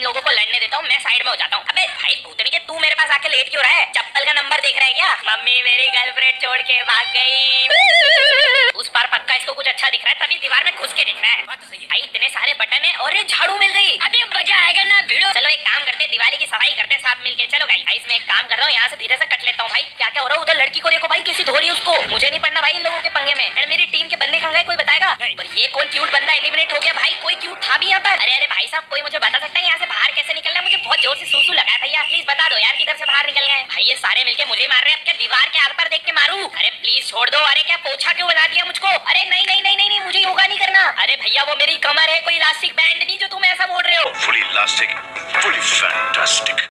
लोगों को लड़ने देता हूँ, मैं साइड में हो जाता हूँ। अबे भाई भूतनी के तू मेरे पास आके लेट क्यों रहा है? चप्पल का नंबर देख रहा है क्या? मम्मी मेरी गर्लफ्रेंड छोड़ के भाग गई। उस बार पक्का इसको कुछ अच्छा दिख रहा है, तभी दीवार में घुस के देख रहा है। बात तो सही है भाई, इतने सारे बटन है और ये झाड़ू मिल गई। अबे मजा आएगा ना भिड़ो। चलो एक काम करते, दिवाली की सफाई करते साथ मिलके। चलो गाइस मैं एक काम कर रहा हूँ, यहाँ से धीरे से कट लेता हूँ। भाई क्या क्या हो रहा है उधर? लड़की को देखो भाई, किसी धो रही है उसको। मुझे नहीं पड़ना भाई इन लोगों के पंगे में। अरे मेरी टीम के बंदे कहाँ गए, कोई बताएगा? पर ये कौन क्यूट बंदा एलिमिनेट हो गया भाई? कोई क्यूट था भी यहाँ पर? अरे अरे भाई साहब कोई मुझे बता सकता है यहाँ से बाहर कैसे निकलना? मुझे बहुत जोर से सूसू लगा है भैया, प्लीज बता दो यार किधर से बाहर निकल गए। भाई ये सारे मिलके मुझे मार रहे हैं, अब क्या दीवार के आर पार देख के मारूं? अरे प्लीज छोड़ दो। अरे क्या पोछा क्यों बना दिया मुझको? अरे नहीं नहीं नहीं नहीं, मुझे योगा नहीं करना। अरे भैया वो मेरी कमर है, कोई इलास्टिक बैंड नहीं जो तुम ऐसा बोल रहे हो। Fully elastic, fully fantastic.